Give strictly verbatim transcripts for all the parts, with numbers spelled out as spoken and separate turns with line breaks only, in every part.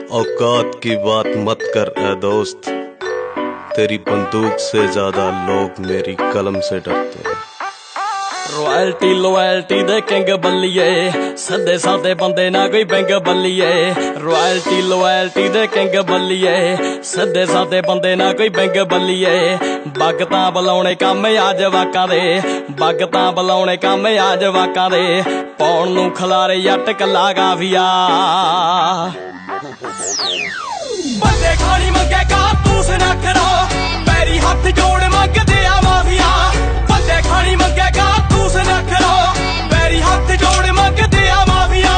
औकात की बात मत कर ए दोस्त, तेरी बंदूक से ज्यादा लोग मेरी कलम से डरते हैं।
रॉयल्टी लॉयल्टी दे किंग बल्लिए, सदे सादे बंदे ना कोई बैंक बल्लिए। रॉयल्टी लॉयल्टी दे किंग बल्लिए, सदे सादे बंदे ना कोई बैंक बल्लिए। भगतां बुलाउणे काम आ जवाकां दे, भगतां बुलाउणे काम आ जवाकां दे। पौण नूं खलारे जट कल्ला गाविया, बंदे खानी मंगे कारतूस ना करो, पैरी हथ जोड़ मंगदे आ माफिया। बंदे खानी मंगे कारतूस ना करो, पैरी हथ जोड़ मंगदे आ माफिया।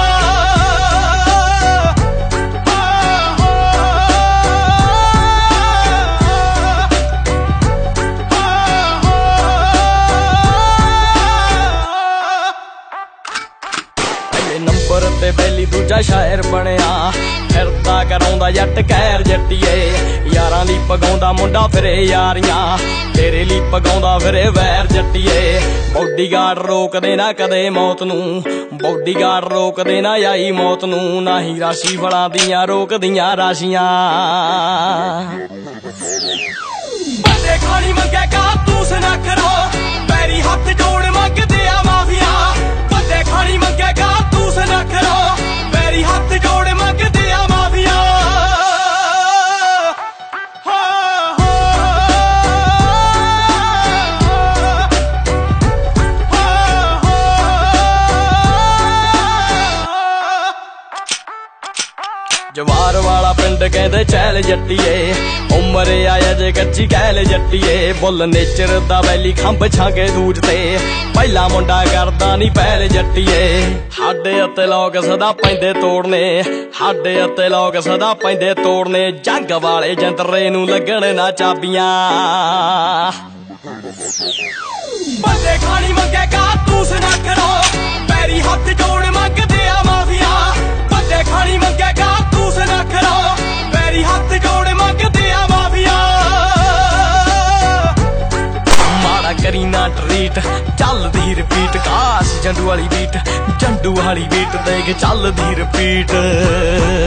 नंबर ते पहली दूजा शायर बनिया, फिरदा कराउंदा जट कहर जट्टिए। यारां ली पगाउंदा मुंडा फिरे यारियां, तेरे ली पगाउंदा फिरे वैर जट्टिए। बॉडीगार्ड रोकदे ना कदे मौत नूं, बॉडीगार्ड रोकदे ना आई मौत नूं। ना ही राशि फड़ां दियां रोकदियां राशियां। बंदे खानी मंगे कारतूस ना करो, पैरी हथ जोड़ मंगदे आ माफिया। बंदे खानी मंगे कारतूस ना करो, पैरी हथ जोड़ मंगदे आ माफिया। जवार वाला पिंड कहंदे चैल जट्टिए, उमर आया जे कच्ची कैल जट्टिए। बुल नेचर दा वैली खंभ छांगे दूज ते, पहला मुंडा करदा नी पैल जट्टिए। हाडे उत्ते लोग सदा पैंदे तोड़ने, हाडे उत्ते लोग सदा पैंदे तोड़ने। जंग वाले जंतरे नूं लगण ना चाबियां। बंदे खानी मंगे कारतूस ना करो, पैरी हथ जोड़ मंगदे आ माफिया। बंदे खानी मंगे कारतूस ना करो, पैरी हथ जोड़ मंगदे आ माफिया। माड़ा करी ना ट्रीट, चलदी रिपीट। काश जंडू वाली बीट, जंडू वाली बीट देख चलदी रिपीट।